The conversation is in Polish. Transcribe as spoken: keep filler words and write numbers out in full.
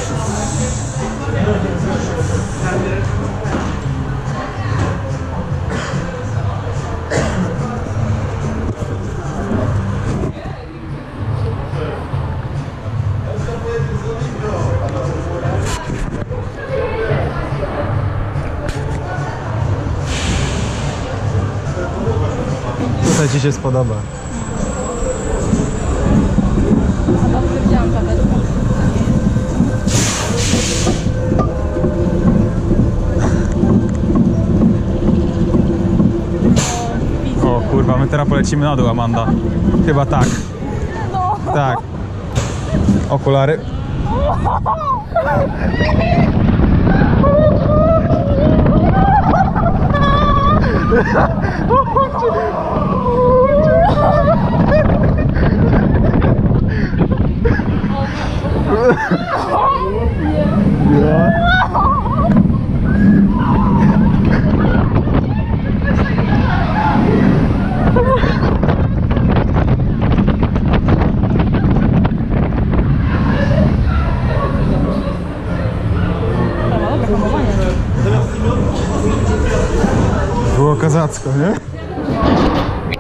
Tutaj ci się spodoba. Dobrze widziałam tabelkę. O kurwa, my teraz polecimy na dół, Amanda. Chyba tak. No. Tak. Okulary. Było kozacko, nie?